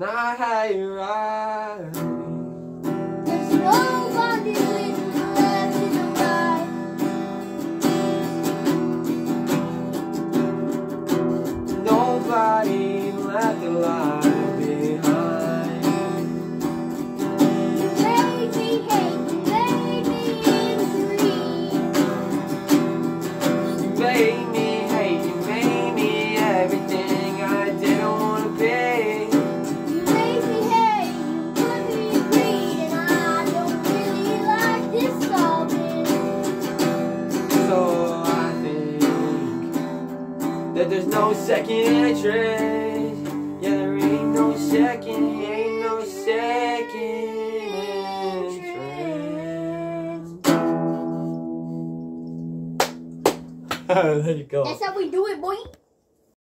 not how you ride. There's nobody with the left and the right. Nobody left alive behind. You made me hate, you made me angry. You made me hate, you made me everything I didn't want to be. You made me hate, you put me in greed, and I don't really like this solving. So I think that there's no second interest. Yeah, there ain't no second interest. There you go. That's how we do it, boy.